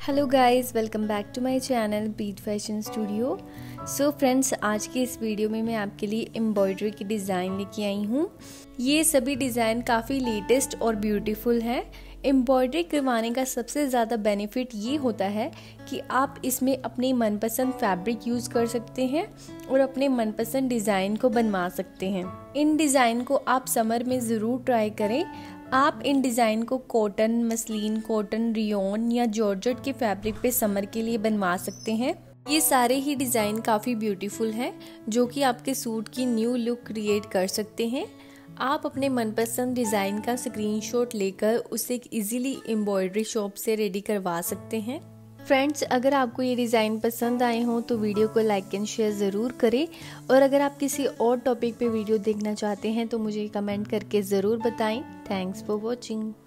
Hello guys, welcome back to my channel beat fashion studio. So friends, आज की इस video में मैं आपके लिए एम्ब्रॉयडरी की डिज़ाइन लेके आई हूँ। ये सभी डिज़ाइन काफ़ी लेटेस्ट और ब्यूटीफुल हैं। एम्ब्रॉयडरी करवाने का सबसे ज़्यादा बेनिफिट ये होता है कि आप इसमें अपनी मनपसंद फैब्रिक यूज़ कर सकते हैं और अपने मनपसंद डिज़ाइन को बनवा सकते हैं। इन डिज़ाइन को आप समर में ज़रूर ट्राई करें। आप इन डिज़ाइन को कॉटन, मसलिन, कॉटन, रियोन या जॉर्जेट के फैब्रिक पे समर के लिए बनवा सकते हैं। ये सारे ही डिज़ाइन काफ़ी ब्यूटीफुल हैं जो कि आपके सूट की न्यू लुक क्रिएट कर सकते हैं। आप अपने मनपसंद डिज़ाइन का स्क्रीनशॉट लेकर उसे इजीली एम्ब्रॉयडरी शॉप से रेडी करवा सकते हैं। फ्रेंड्स, अगर आपको ये डिज़ाइन पसंद आए हों तो वीडियो को लाइक एंड शेयर ज़रूर करें, और अगर आप किसी और टॉपिक पे वीडियो देखना चाहते हैं तो मुझे कमेंट करके ज़रूर बताएं। Thanks for watching.